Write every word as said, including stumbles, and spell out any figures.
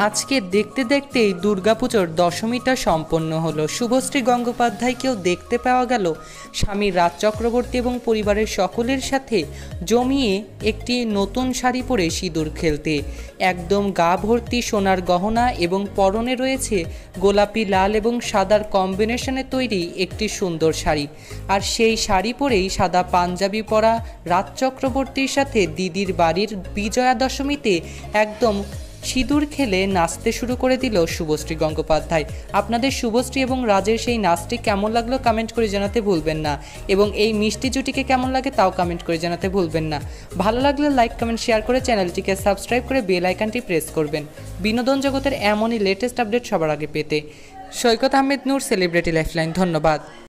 আজকে দেখতে দেখতেই দুর্গাপুজোর দশমীটা সম্পন্ন হলো। শুভশ্রী গঙ্গোপাধ্যায়কেও দেখতে পাওয়া গেল স্বামী রাজ চক্রবর্তী এবং পরিবারের সকলের সাথে জমিয়ে একটি নতুন শাড়ি পরে সিঁদুর খেলতে। একদম গা ভর্তি সোনার গহনা এবং পরনে রয়েছে গোলাপি লাল এবং সাদার কম্বিনেশনে তৈরি একটি সুন্দর শাড়ি। আর সেই শাড়ি পরেই সাদা পাঞ্জাবি পরা রাজ চক্রবর্তীর সাথে দিদির বাড়ির বিজয়া দশমীতে একদম সিঁদুর খেলে নাচতে শুরু করে দিল শুভশ্রী গঙ্গোপাধ্যায়। আপনাদের শুভশ্রী এবং রাজের সেই নাচটি কেমন লাগলো কমেন্ট করে জানাতে ভুলবেন না, এবং এই মিষ্টি জুটিকে কেমন লাগে তাও কমেন্ট করে জানাতে ভুলবেন না। ভালো লাগলে লাইক কমেন্ট শেয়ার করে চ্যানেলটিকে সাবস্ক্রাইব করে বেল আইকনটি প্রেস করবেন বিনোদন জগতের এমনই লেটেস্ট আপডেট সবার আগে পেতে। Saikat Ahmed Noor, celebrity lifeline. ধন্যবাদ।